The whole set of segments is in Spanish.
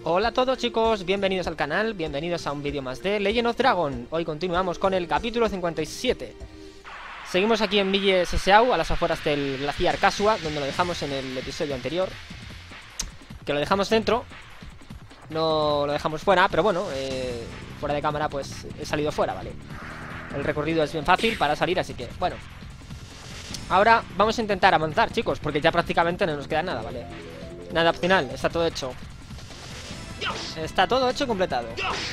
Hola a todos chicos, bienvenidos al canal, bienvenidos a un vídeo más de Legend of Dragon. Hoy continuamos con el capítulo 57. Seguimos aquí en Ville Sseau, a las afueras del glaciar Kasua, donde lo dejamos en el episodio anterior. Que lo dejamos dentro, no lo dejamos fuera, pero bueno, fuera de cámara pues he salido fuera, ¿vale? El recorrido es bien fácil para salir, así que bueno. Ahora vamos a intentar avanzar, chicos, porque ya prácticamente no nos queda nada, ¿vale? Nada opcional, está todo hecho. Está todo hecho y completado.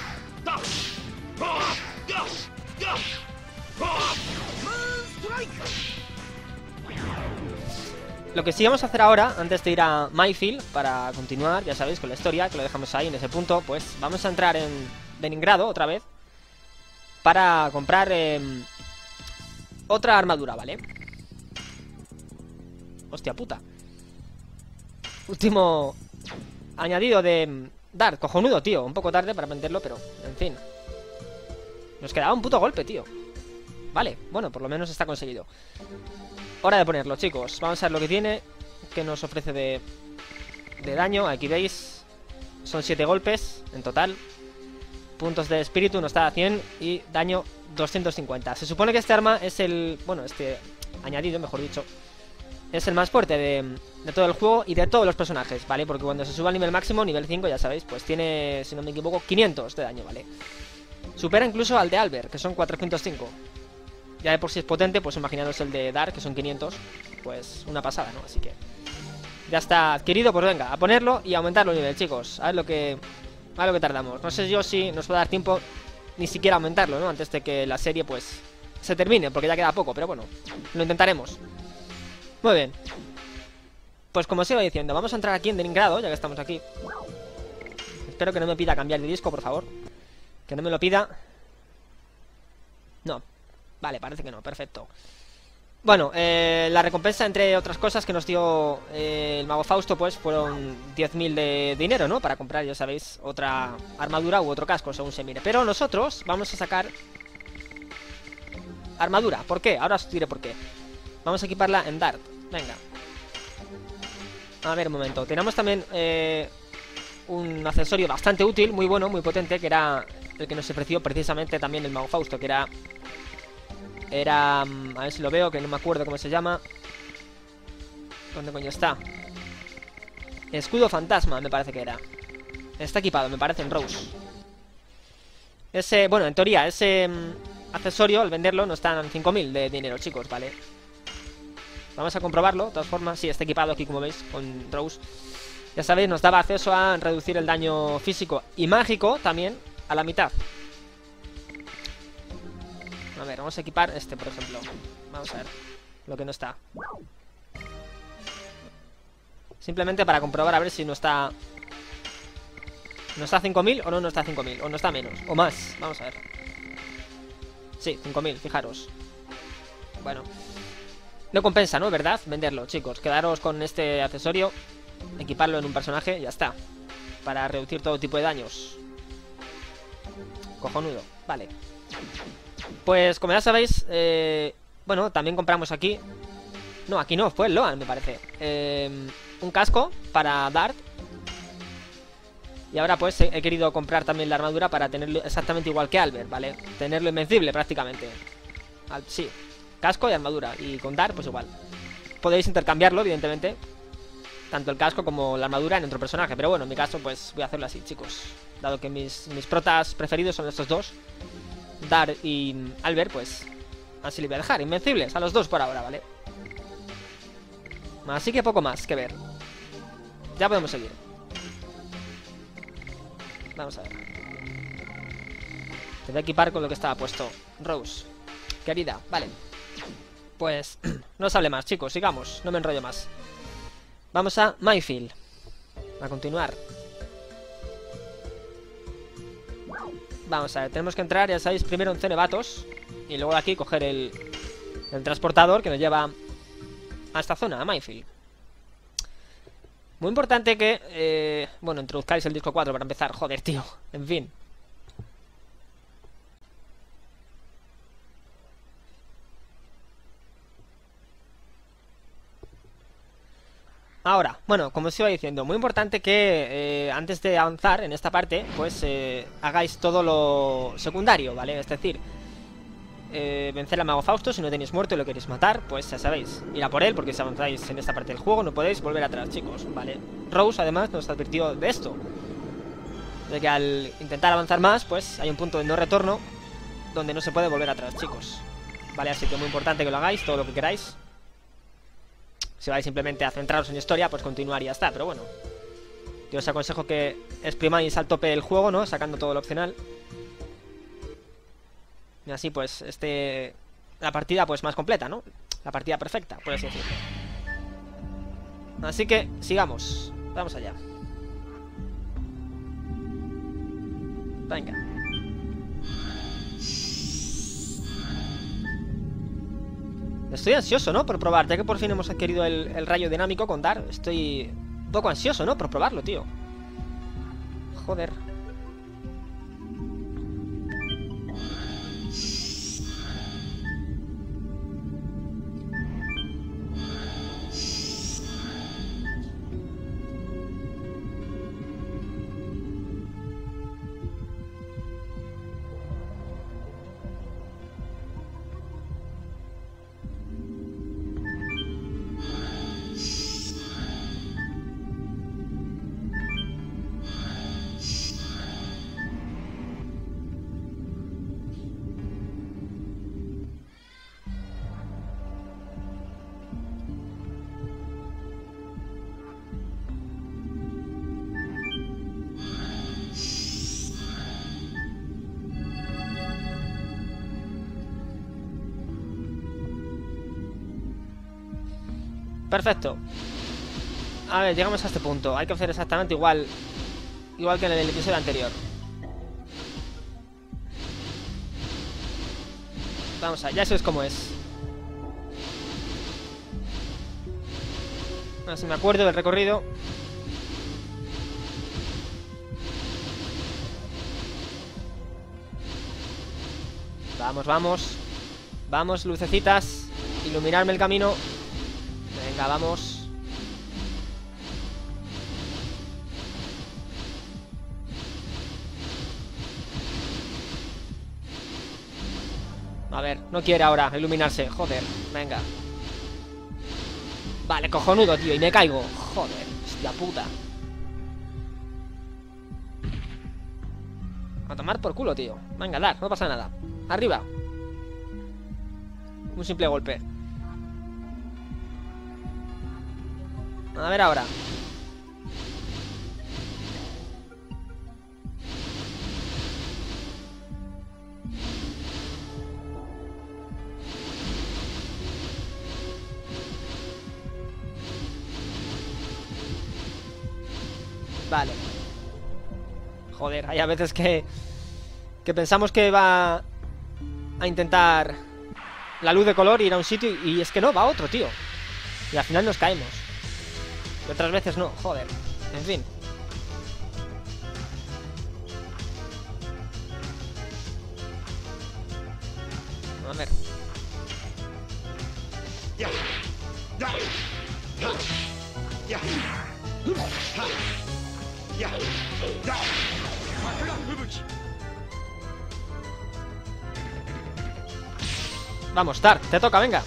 Lo que sí vamos a hacer ahora, antes de ir a Mayfield, para continuar, ya sabéis, con la historia, que lo dejamos ahí en ese punto, pues vamos a entrar en Leningrado otra vez para comprar otra armadura, ¿vale? Hostia puta. Último añadido de Dart, cojonudo, tío. Un poco tarde para venderlo, pero en fin. Nos quedaba un puto golpe, tío. Vale, bueno, por lo menos está conseguido. Hora de ponerlo, chicos. Vamos a ver lo que tiene, que nos ofrece de daño. Aquí veis, son 7 golpes en total. Puntos de espíritu nos da 100 y daño 250. Se supone que este arma es el... Bueno, este añadido, mejor dicho, es el más fuerte de todo el juego y de todos los personajes, ¿vale? Porque cuando se suba al nivel máximo, nivel 5, ya sabéis, pues tiene, si no me equivoco, 500 de daño, ¿vale? Supera incluso al de Albert, que son 405. Ya de por sí es potente, pues imaginaros el de Dark, que son 500. Pues una pasada, ¿no? Así que ya está adquirido, pues venga, a ponerlo y a aumentarlo el nivel, chicos. A ver lo que tardamos. No sé yo si nos va a dar tiempo ni siquiera aumentarlo, ¿no? Antes de que la serie, pues, se termine, porque ya queda poco, pero bueno, lo intentaremos. Muy bien. Pues como os iba diciendo, vamos a entrar aquí en Leningrado, ya que estamos aquí. Espero que no me pida cambiar de disco, por favor. Que no me lo pida. No. Vale, parece que no, perfecto. Bueno, la recompensa, entre otras cosas, que nos dio el mago Fausto, pues fueron 10.000 de dinero, ¿no? Para comprar, ya sabéis, otra armadura u otro casco, según se mire. Pero nosotros vamos a sacar armadura. ¿Por qué? Ahora os diré por qué. Vamos a equiparla en Dart. Venga. A ver, un momento. Tenemos también un accesorio bastante útil, muy bueno, muy potente, que era el que nos ofreció precisamente también el mago Fausto, que era... a ver si lo veo, que no me acuerdo cómo se llama. ¿Dónde coño está? Escudo fantasma, me parece que era. Está equipado, me parece, en Rose. Ese, bueno, en teoría, ese accesorio, al venderlo, nos dan 5.000 de dinero, chicos, ¿vale? Vamos a comprobarlo, de todas formas. Sí, está equipado aquí, como veis, con Rose. Ya sabéis, nos daba acceso a reducir el daño físico y mágico también a la mitad. A ver, vamos a equipar este, por ejemplo. Vamos a ver lo que no está. Simplemente para comprobar a ver si no está... ¿No está a 5.000 o no está a 5.000? O no está menos, o más, vamos a ver. Sí, 5.000, fijaros. Bueno, no compensa, ¿no? ¿Verdad? Venderlo, chicos. Quedaros con este accesorio, equiparlo en un personaje, ya está. Para reducir todo tipo de daños. Cojonudo, vale. Pues como ya sabéis, bueno, también compramos aquí... No, aquí no, fue el Loan, me parece. Un casco para Dart. Y ahora pues he querido comprar también la armadura para tenerlo exactamente igual que Albert, ¿vale? Tenerlo invencible prácticamente. Sí, casco y armadura. Y con Dart pues igual. Podéis intercambiarlo, evidentemente, tanto el casco como la armadura en otro personaje. Pero bueno, en mi caso pues voy a hacerlo así, chicos. Dado que mis protas preferidos son estos dos, Dart y Albert, pues así le voy a dejar, invencibles a los dos por ahora, ¿vale? Así que poco más que ver. Ya podemos seguir. Vamos a ver. Te voy a equipar con lo que estaba puesto. Rose, querida, vale. Pues no os hable más, chicos, sigamos, no me enrollo más. Vamos a Mayfield. A continuar. Vamos a ver, tenemos que entrar, ya sabéis, primero en Cenebatos. Y luego de aquí coger el transportador que nos lleva a esta zona, a Mayfield. Muy importante que, bueno, introduzcáis el disco 4 para empezar. Joder, tío, en fin. Ahora, bueno, como os iba diciendo, muy importante que antes de avanzar en esta parte, pues hagáis todo lo secundario, ¿vale? Es decir, vencer al mago Fausto. Si no tenéis muerto y lo queréis matar, pues ya sabéis, ir a por él, porque si avanzáis en esta parte del juego no podéis volver atrás, chicos, ¿vale? Rose además nos advirtió de esto, de que al intentar avanzar más, pues hay un punto de no retorno donde no se puede volver atrás, chicos, ¿vale? Así que muy importante que lo hagáis, todo lo que queráis. Si vais simplemente a centraros en historia, pues continuar y ya está, pero bueno, yo os aconsejo que exprimáis al tope el juego, ¿no? Sacando todo lo opcional. Y así pues la partida pues más completa, ¿no? La partida perfecta, por así decirlo. Así que sigamos. Vamos allá. Venga. Estoy ansioso, ¿no? Por probar, ya que por fin hemos adquirido el rayo dinámico con Dar. Estoy un poco ansioso, ¿no? Por probarlo, tío. Joder. Perfecto. A ver, llegamos a este punto. Hay que hacer exactamente igual que en el episodio anterior. Vamos allá, ya sabes cómo es. A ver si me acuerdo del recorrido. Vamos, vamos. Vamos, lucecitas. Iluminarme el camino. Venga, vamos. A ver, no quiere ahora iluminarse. Joder, venga. Vale, cojonudo, tío, y me caigo. Joder, hostia puta. A tomar por culo, tío. Venga, dar, no pasa nada. Arriba. Un simple golpe. A ver ahora. Vale. Joder, hay a veces que pensamos que va a intentar la luz de color ir a un sitio y es que no, va a otro, tío. Y al final nos caemos. Y otras veces no, joder. En fin. A ver. Vamos, Tar, te toca, venga.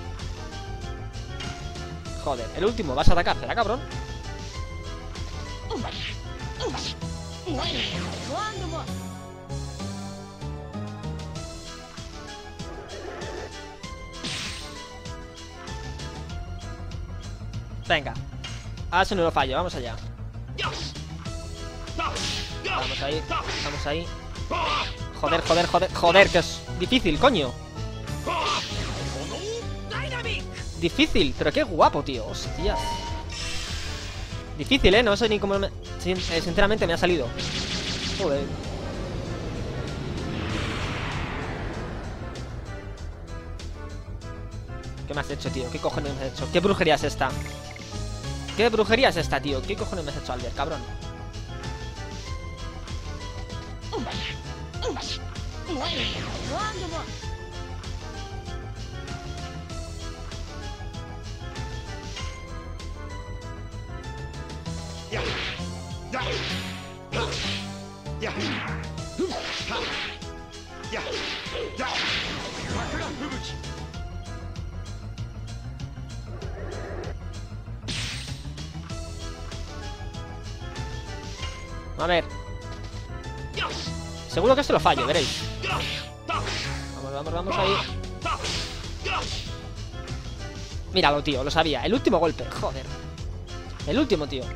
Joder, el último, vas a atacar, ¿será cabrón? Venga. A ver si no lo fallo, vamos allá. Vamos ahí, vamos ahí. Joder, joder, joder, joder, que es difícil, coño. Difícil, pero qué guapo, tío. Hostias. Difícil, no sé ni cómo sinceramente me ha salido. Joder. ¿Qué me has hecho, tío? ¿Qué cojones me has hecho? ¿Qué brujería es esta? ¿Qué brujería es esta, tío? ¿Qué cojones me has hecho, Albert, cabrón? A ver. Seguro que esto lo fallo, veréis. Vamos ahí. Míralo, tío, lo sabía. El último golpe, joder. El último, tío.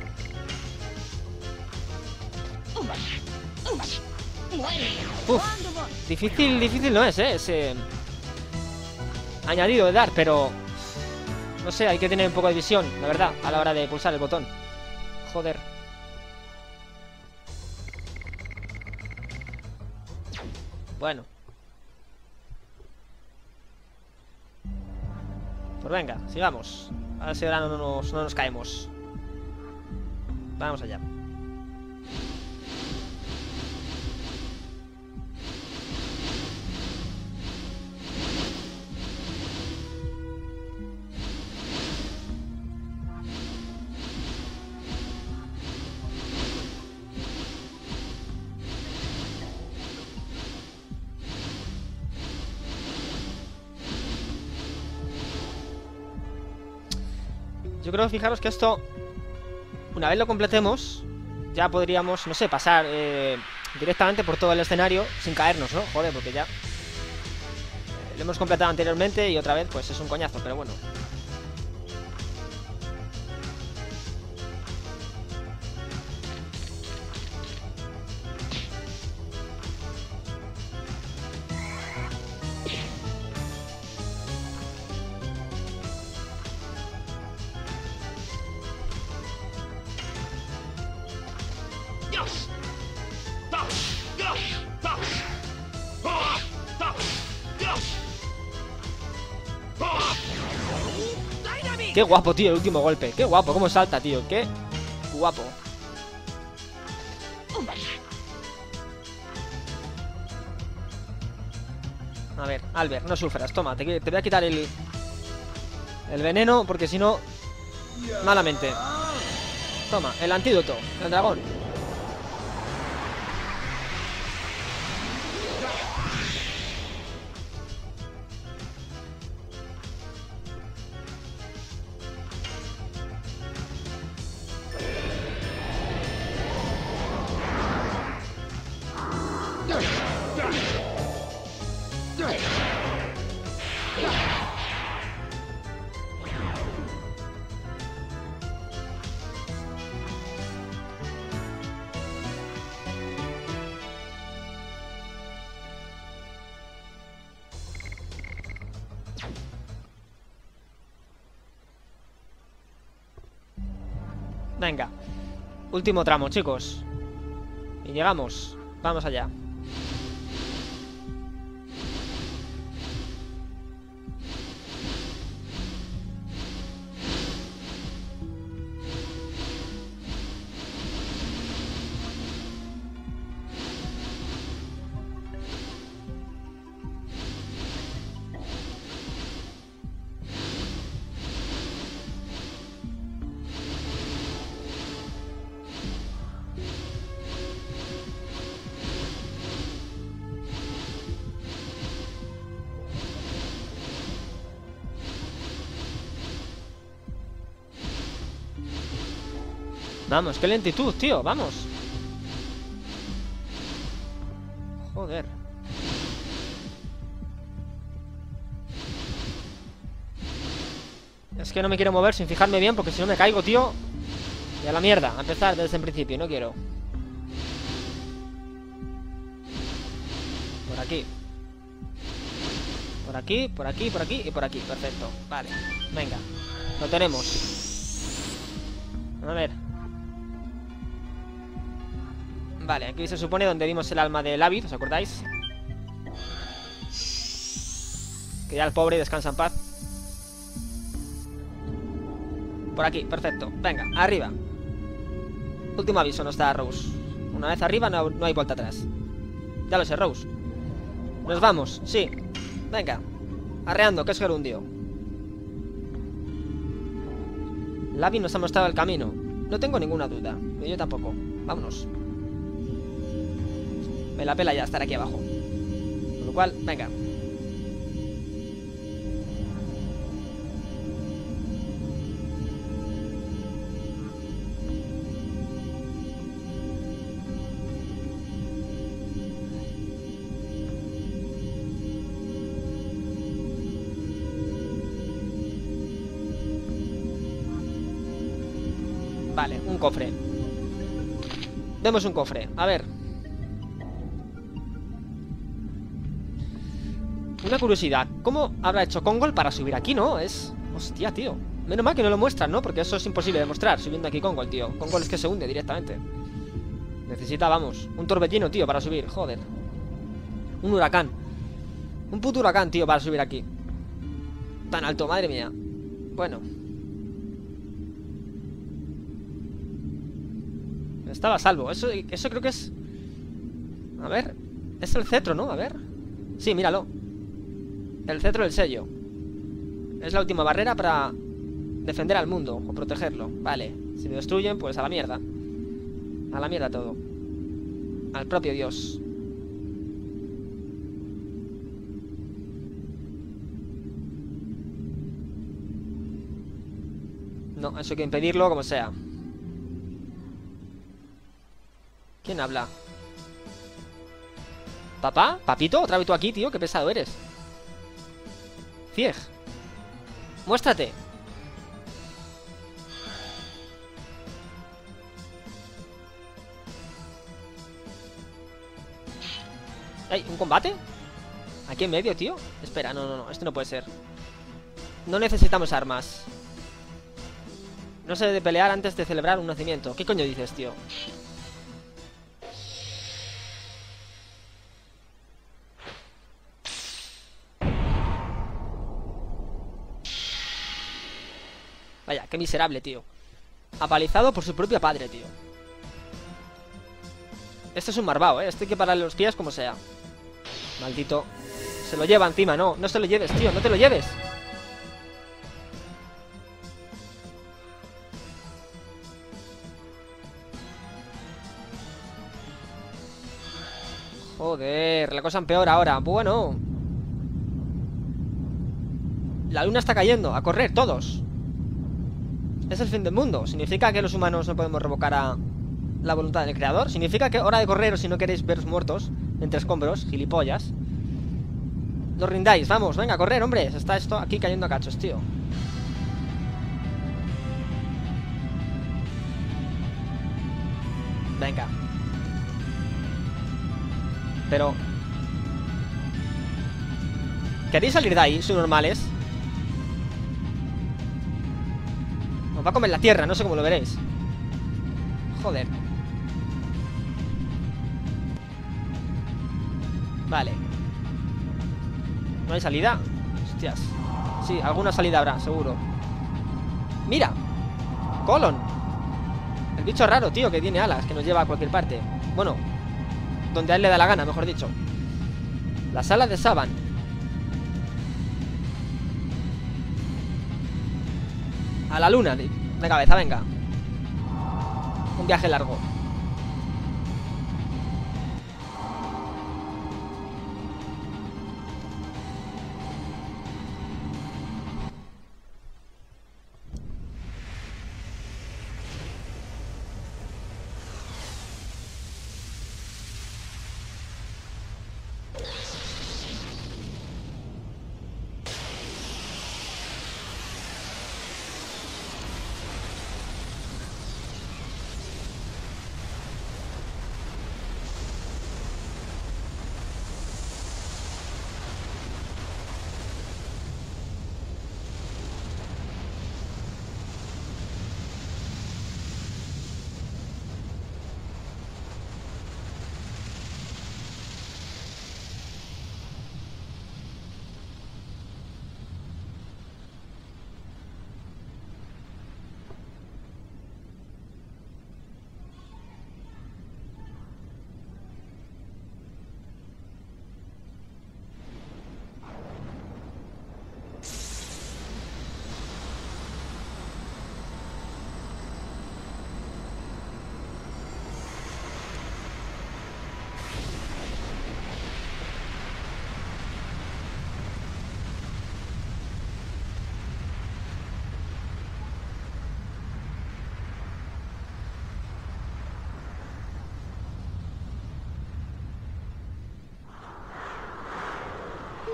Uf, difícil no es, ese añadido de dar, pero no sé, hay que tener un poco de visión, la verdad, a la hora de pulsar el botón. Joder. Bueno. Pues venga, sigamos. A ver si ahora no nos caemos. Vamos allá. Yo creo, fijaros que esto, una vez lo completemos, ya podríamos, no sé, pasar directamente por todo el escenario sin caernos, ¿no? Joder, porque ya lo hemos completado anteriormente y otra vez pues es un coñazo, pero bueno. Qué guapo, tío, el último golpe. Qué guapo, cómo salta, tío. Qué guapo. A ver, Albert, no sufras. Toma, te voy a quitar el veneno, porque si no, malamente. Toma, el antídoto, el dragón. Venga, último tramo, chicos. Y llegamos, vamos allá. Vamos, qué lentitud, tío, vamos. Joder. Es que no me quiero mover sin fijarme bien, porque si no me caigo, tío. Y a la mierda, a empezar desde el principio, no quiero. Por aquí. Por aquí, por aquí, por aquí y por aquí, perfecto. Vale, venga, lo tenemos. A ver. Vale, aquí se supone donde vimos el alma de Lavid, ¿os acordáis? Que ya el pobre descansa en paz. Por aquí, perfecto. Venga, arriba. Último aviso, no está Rose. Una vez arriba no hay vuelta atrás. Ya lo sé, Rose. Nos vamos, sí. Venga, arreando, que es gerundio. Lavid nos ha mostrado el camino. No tengo ninguna duda. Yo tampoco. Vámonos. Me la pela ya estar aquí abajo. Con lo cual, venga. Vale, un cofre. Vemos un cofre, a ver. Una curiosidad, ¿cómo habrá hecho Kongol para subir aquí, no? Es... Hostia, tío. Menos mal que no lo muestran, ¿no? Porque eso es imposible de mostrar subiendo aquí Kongol, tío. Kongol es que se hunde directamente. Necesita, vamos, un torbellino, tío, para subir, joder. Un huracán. Un puto huracán, tío, para subir aquí. Tan alto, madre mía. Bueno. Estaba a salvo, eso creo que es... A ver, es el cetro, ¿no? A ver. Sí, míralo. El cetro del sello. Es la última barrera para defender al mundo o protegerlo. Vale, si lo destruyen, pues a la mierda. A la mierda todo. Al propio Dios. No, eso hay que impedirlo como sea. ¿Quién habla? ¿Papá? ¿Papito? ¿Otra vez tú aquí, tío? Qué pesado eres. Cieg. Muéstrate. ¿Hay un combate? ¿Aquí en medio, tío? Espera, no, esto no puede ser. No necesitamos armas. No se debe pelear antes de celebrar un nacimiento. ¿Qué coño dices, tío? Vaya, qué miserable, tío. Apalizado por su propio padre, tío. Este es un marvao, Este hay que pararle los pies como sea. Maldito. Se lo lleva encima, no se lo lleves, tío, no te lo lleves. Joder, la cosa empeora ahora. Bueno. La luna está cayendo, a correr, todos. Es el fin del mundo. ¿Significa que los humanos no podemos revocar a la voluntad del creador? ¿Significa que hora de correr o si no queréis veros muertos entre escombros, gilipollas? No rindáis, vamos, venga, a correr, hombre. Se está esto aquí cayendo a cachos, tío. Venga. Pero... ¿queréis salir de ahí, subnormales? Nos va a comer la tierra, no sé cómo lo veréis. Joder. Vale. ¿No hay salida? Hostias. Sí, alguna salida habrá, seguro. ¡Mira! ¡Colon! El bicho raro, tío, que tiene alas, que nos lleva a cualquier parte. Bueno, donde a él le da la gana, mejor dicho. Las alas de Saban. A la luna de cabeza, venga. Un viaje largo.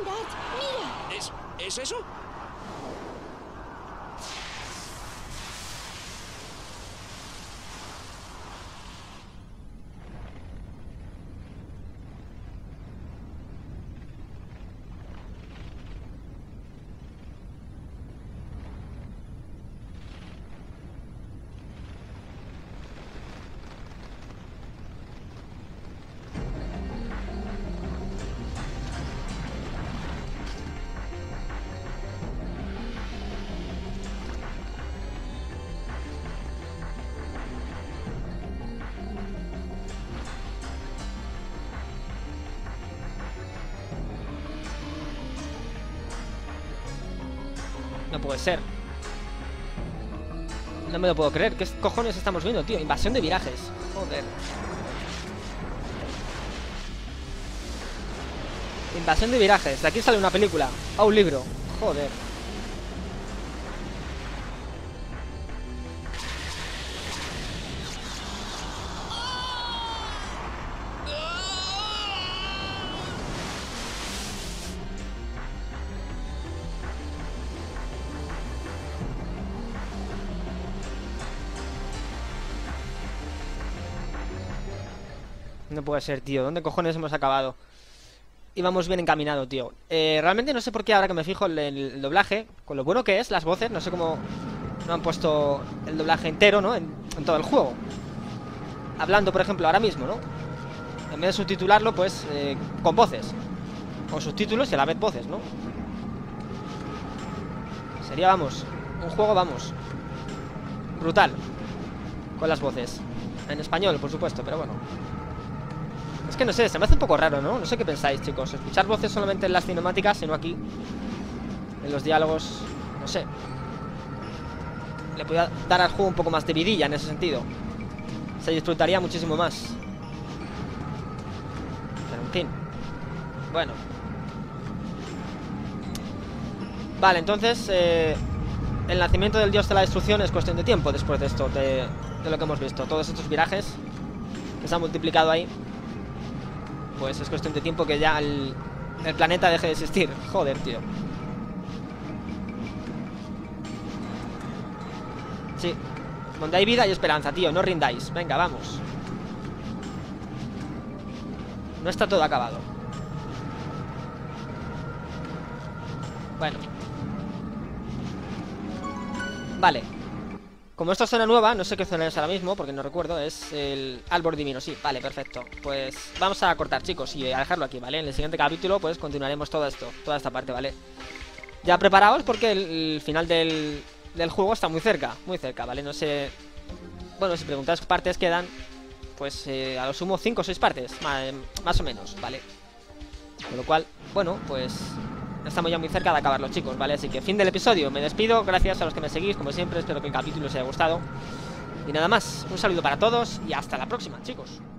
Mirad, mira. ¿Es eso? No puede ser. No me lo puedo creer. ¿Qué cojones estamos viendo, tío? Invasión de virajes. Joder. Invasión de virajes. De aquí sale una película. O un libro. Joder. No puede ser, tío. ¿Dónde cojones hemos acabado? Íbamos bien encaminado, tío. Realmente no sé por qué ahora que me fijo en el doblaje, con lo bueno que es, las voces, no sé cómo no han puesto el doblaje entero, ¿no? En todo el juego. Hablando, por ejemplo, ahora mismo, ¿no? En vez de subtitularlo, pues, con voces. O subtítulos y a la vez voces, ¿no? Sería, vamos, un juego, vamos, brutal. Con las voces. En español, por supuesto, pero bueno. Es que no sé, se me hace un poco raro, ¿no? No sé qué pensáis, chicos. Escuchar voces solamente en las cinemáticas, sino aquí en los diálogos, no sé. Le podría dar al juego un poco más de vidilla en ese sentido. Se disfrutaría muchísimo más. Pero en fin. Bueno. Vale, entonces el nacimiento del dios de la destrucción es cuestión de tiempo después de esto, de lo que hemos visto. Todos estos virajes que se han multiplicado ahí. Pues es cuestión de tiempo que ya el planeta deje de existir. Joder, tío. Sí. Donde hay vida hay esperanza, tío. No rindáis. Venga, vamos. No está todo acabado. Bueno. Vale. Como esta zona nueva, no sé qué zona es ahora mismo, porque no recuerdo, es el árbol divino, sí, vale, perfecto. Pues vamos a cortar, chicos, y a dejarlo aquí, ¿vale? En el siguiente capítulo, pues continuaremos todo esto, toda esta parte, ¿vale? Ya preparaos porque el final del juego está muy cerca, ¿vale? No sé... Bueno, si preguntáis qué partes quedan, pues a lo sumo 5 o 6 partes, más o menos, ¿vale? Con lo cual, bueno, pues... estamos ya muy cerca de acabarlo, chicos, ¿vale? Así que fin del episodio, me despido, gracias a los que me seguís, como siempre, espero que el capítulo os haya gustado. Y nada más, un saludo para todos y hasta la próxima, chicos.